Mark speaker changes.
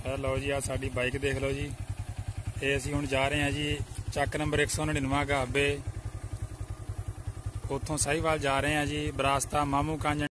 Speaker 1: लो जी आ साडी bike देख लो जी। ये असीं हुण जा रहे हैं जी ਚੱਕ नंबर 199 गाबे, उतों साहिवाल जा रहे हैं जी। बरास्ता मामू कांज